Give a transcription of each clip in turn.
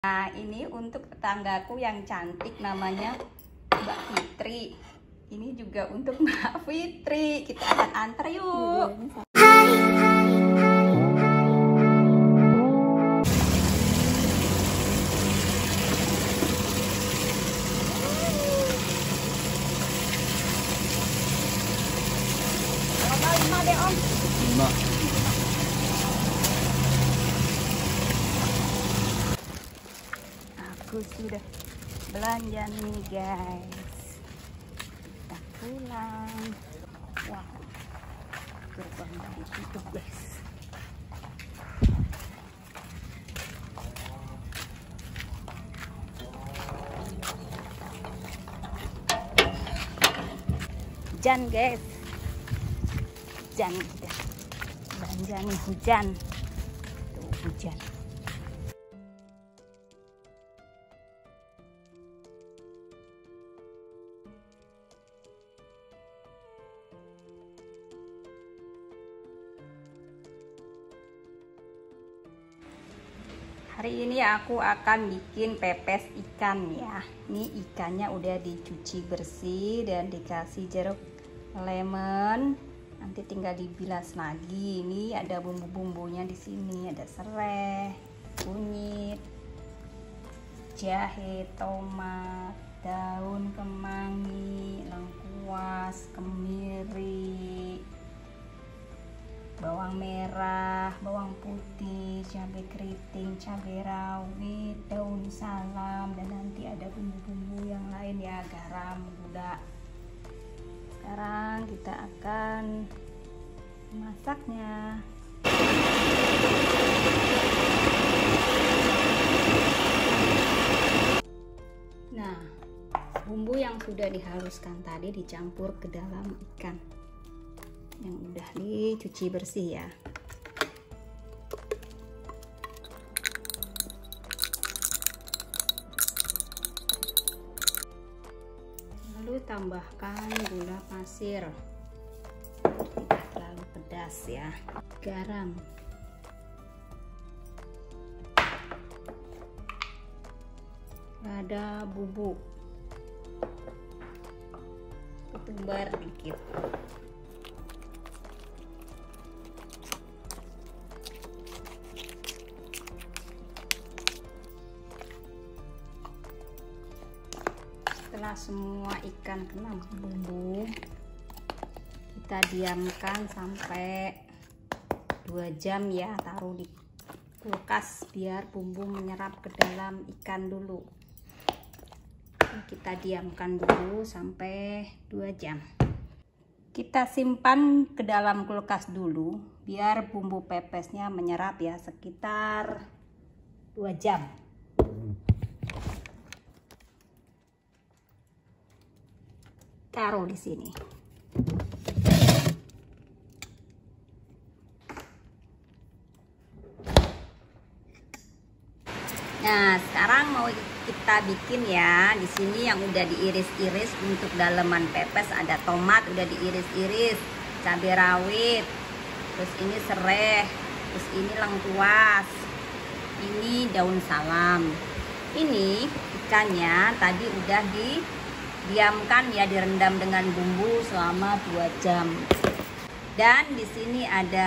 Nah, ini untuk tetanggaku yang cantik namanya Mbak Fitri. Ini juga untuk Mbak Fitri. Kita akan antar yuk. Kalau 5 deh Om. 5. Aku sudah belanja nih guys. Kita pulang. Wow, gerbangnya ditutup guys. Hujan guys, hujan kita belanja nih, hujan tuh, hujan. Hari ini aku akan bikin pepes ikan ya. Ini ikannya udah dicuci bersih dan dikasih jeruk lemon. Nanti tinggal dibilas lagi. Ini ada bumbu-bumbunya di sini. Ada serai, kunyit, jahe, tomat, daun kemangi, lengkuas, kemiri, bawang merah, bawang putih, cabai keriting, cabai rawit, daun salam, dan nanti ada bumbu-bumbu yang lain ya, garam, gula. Sekarang kita akan masaknya. Nah, bumbu yang sudah dihaluskan tadi dicampur ke dalam ikan yang udah dicuci bersih ya. Lalu tambahkan gula pasir, tidak terlalu pedas ya. Garam, lada bubuk, ketumbar dikit. Setelah semua ikan kena bumbu, kita diamkan sampai 2 jam ya, taruh di kulkas biar bumbu menyerap ke dalam ikan dulu. Kita diamkan dulu sampai 2 jam. Kita simpan ke dalam kulkas dulu biar bumbu pepesnya menyerap ya, sekitar 2 jam. Taruh di sini. Nah, sekarang mau kita bikin ya. Di sini yang udah diiris-iris untuk daleman pepes, ada tomat udah diiris-iris, cabai rawit, terus ini serai, terus ini lengkuas, ini daun salam. Ini ikannya tadi udah diamkan ya, direndam dengan bumbu selama 2 jam. Dan di sini ada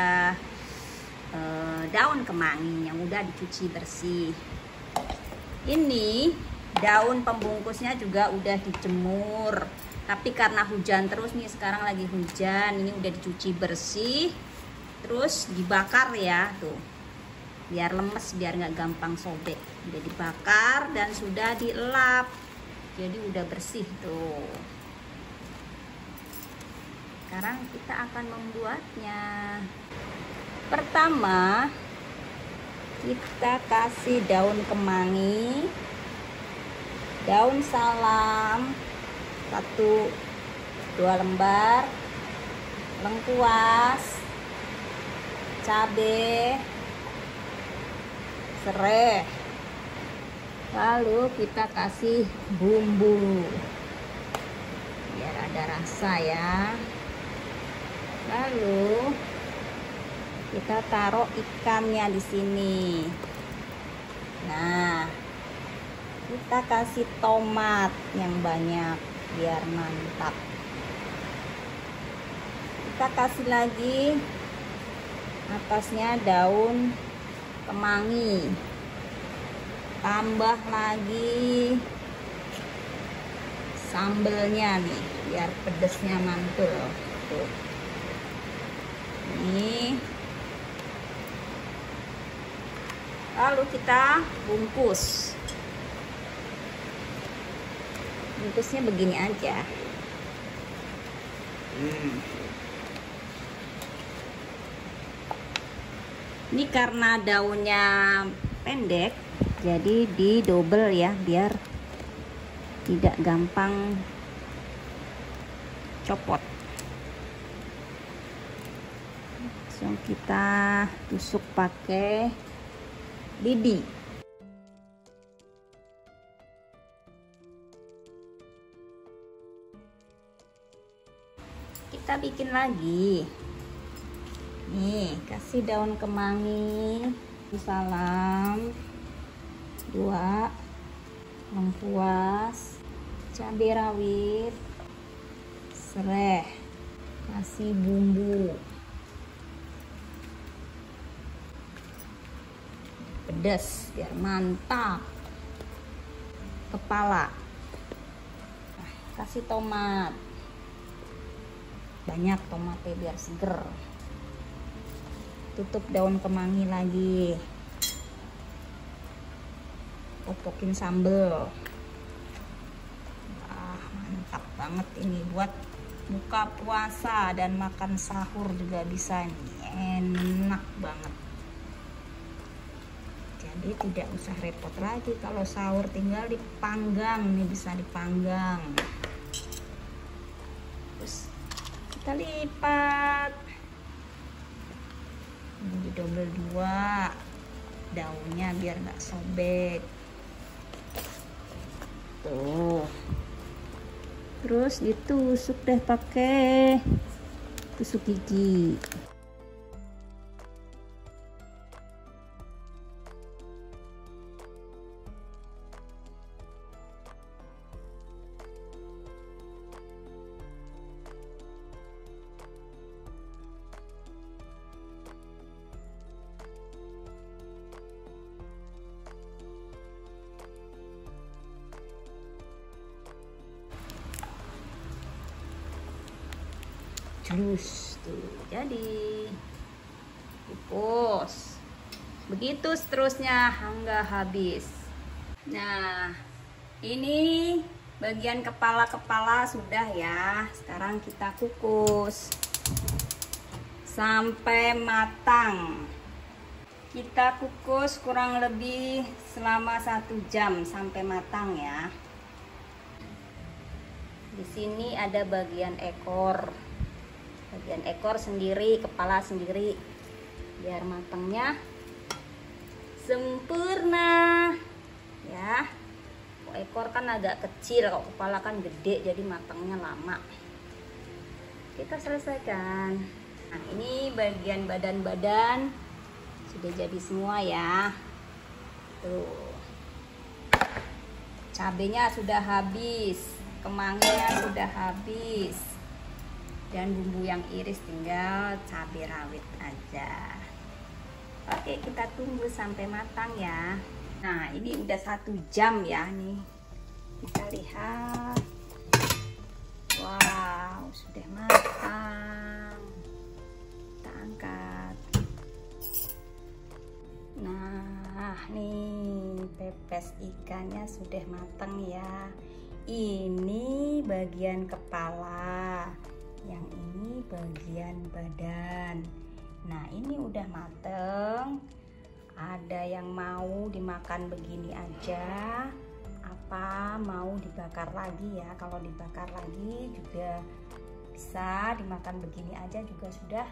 daun kemangi yang udah dicuci bersih. Ini daun pembungkusnya juga udah dijemur, tapi karena hujan terus nih, sekarang lagi hujan, ini udah dicuci bersih, terus dibakar ya tuh, biar lemes, biar nggak gampang sobek. Udah dibakar dan sudah dielap, jadi udah bersih tuh. Sekarang kita akan membuatnya. Pertama, kita kasih daun kemangi, daun salam 1-2 lembar, lengkuas, cabai, serai. Lalu kita kasih bumbu biar ada rasa ya. Lalu kita taruh ikannya di sini. Nah, kita kasih tomat yang banyak biar mantap. Kita kasih lagi atasnya daun kemangi. Tambah lagi sambelnya nih biar pedesnya mantul. Tuh. Ini. Lalu kita bungkus. Bungkusnya begini aja. Ini karena daunnya pendek, jadi di double ya, biar tidak gampang copot. Langsung kita tusuk pakai lidi. Kita bikin lagi. Nih, kasih daun kemangi, salam, 2 lengkuas, cabai rawit, serai, kasih bumbu pedas biar mantap. Kepala, nah, kasih tomat banyak, tomatnya biar seger. Tutup daun kemangi lagi, popokin sambal. Wah, mantap banget ini buat buka puasa dan makan sahur juga bisa nih, enak banget. Jadi tidak usah repot lagi kalau sahur, tinggal dipanggang nih, bisa dipanggang. Terus kita lipat. Ini di double 2 daunnya biar nggak sobek. Tuh. Terus ditusuk deh pakai tusuk gigi. Jus tuh jadi kukus, begitu seterusnya hingga habis. Nah, ini bagian kepala sudah ya. Sekarang kita kukus sampai matang. Kita kukus kurang lebih selama 1 jam sampai matang ya. Di sini ada bagian ekor. Bagian ekor sendiri, kepala sendiri, biar matangnya sempurna ya. Ekor kan agak kecil, kalau kepala kan gede, jadi matangnya lama. Kita selesaikan. Nah, ini bagian badan-badan sudah jadi semua ya. Tuh, cabenya sudah habis, kemanginya sudah habis, dan bumbu yang iris tinggal cabai rawit aja. Oke, kita tunggu sampai matang ya. Nah, ini udah 1 jam ya nih. Kita lihat. Wow, sudah matang. Kita angkat. Nah, nih pepes ikannya sudah matang ya. Ini bagian kepala, yang ini bagian badan. Nah, ini udah mateng. Ada yang mau dimakan begini aja, apa mau dibakar lagi ya? Kalau dibakar lagi juga bisa, dimakan begini aja juga sudah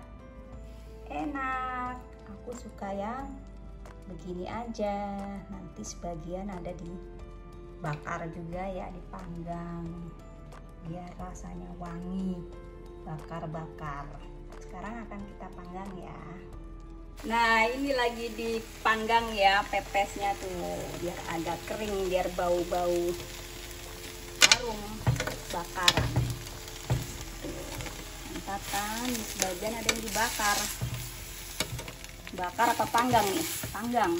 enak. Aku suka yang begini aja. Nanti sebagian ada dibakar juga ya, dipanggang biar rasanya wangi, bakar-bakar. Sekarang akan kita panggang ya. Nah, ini lagi dipanggang ya pepesnya tuh, biar agak kering, biar bau-bau harum bakaran. Mantap kan, di sebagian ada yang dibakar. Bakar apa panggang nih? Panggang.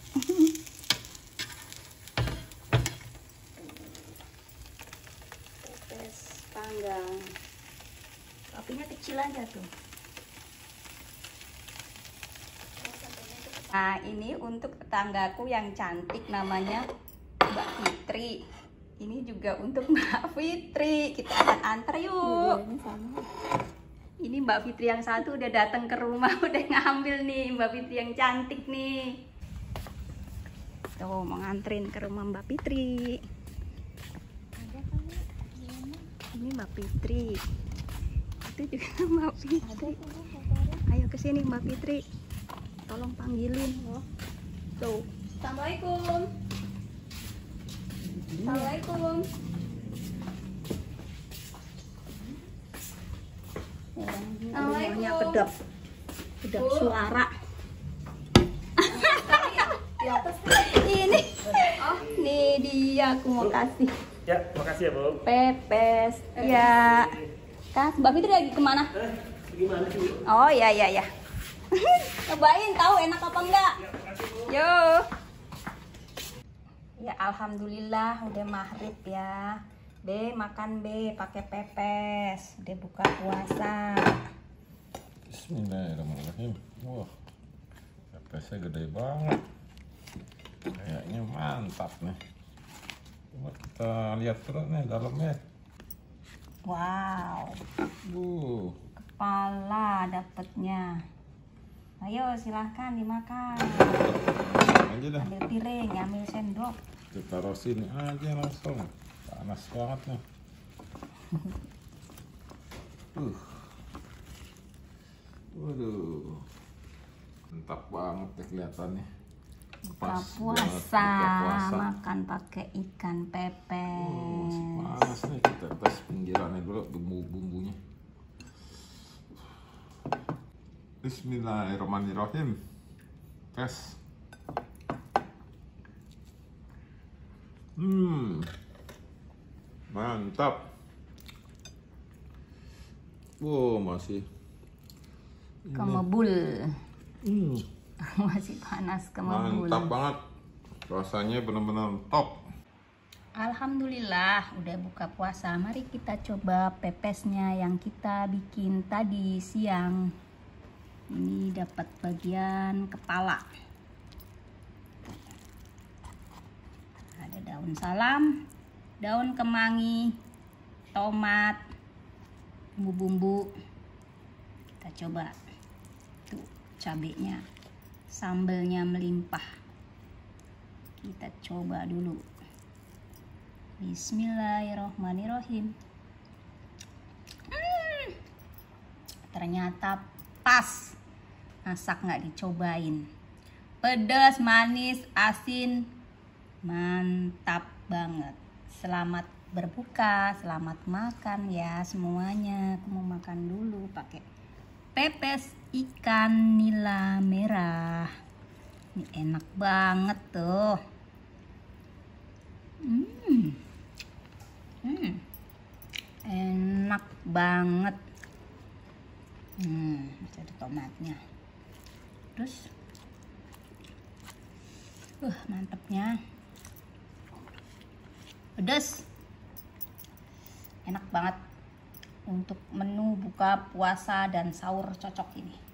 Pepes panggang. Apinya kecil aja tuh. Nah, ini untuk tetanggaku yang cantik namanya Mbak Fitri. Ini juga untuk Mbak Fitri. Kita akan antar yuk. Ini Mbak Fitri yang satu udah datang ke rumah, udah ngambil nih Mbak Fitri yang cantik nih. Tuh, mau nganterin ke rumah Mbak Fitri. Ini Mbak Fitri. Itu juga Mbak Fitri. Ayo ke sini Mbak Fitri. Tolong panggilin loh. Tuh. Assalamualaikum. Assalamualaikum. Assalamualaikum. Kedap suara. Di atas. Ini. Oh, nih dia aku mau kasih. Ya, makasih ya, Bu. Pepes. Ya. Kak, Mbak Fitri lagi kemana? Gimana sih? Oh, ya. Cobain tahu enak apa enggak? Yo. Ya alhamdulillah udah maghrib ya. Be makan be pakai pepes. Udah buka puasa. Bismillahirrahmanirrahim. Wah, pepesnya gede banget. Kayaknya mantap nih. Coba kita lihat terus nih dalamnya. Wow. Kepala dapatnya. Ayo silahkan dimakan. Aja dah. Ambil piring, ambil sendok. Kita taruh sini aja langsung. Panas banget nih. Waduh. Mantap banget deh kelihatannya. Buka Pas puasa, banget buka puasa. makan pakai ikan pepes. Panas nih, kita tes pinggirannya dulu bumbu-bumbunya. Bismillahirrahmanirrahim. Tes. Mantap. Wow, masih ini. Kemebul. Masih panas kemebul. Mantap banget. Rasanya benar-benar top. Alhamdulillah udah buka puasa. Mari kita coba pepesnya yang kita bikin tadi siang. Ini dapat bagian kepala. Ada daun salam, daun kemangi, tomat, bumbu-bumbu. Kita coba. Tuh, cabenya, sambelnya melimpah. Kita coba dulu. Bismillahirrohmanirrohim. Ternyata pas. Masak nggak dicobain. Pedas, manis, asin, mantap banget. Selamat berbuka, selamat makan ya semuanya. Aku mau makan dulu pakai pepes ikan nila merah. Ini enak banget tuh. Enak banget. Masih ada tomatnya. Terus mantapnya. Pedas. Enak banget untuk menu buka puasa dan sahur, cocok ini.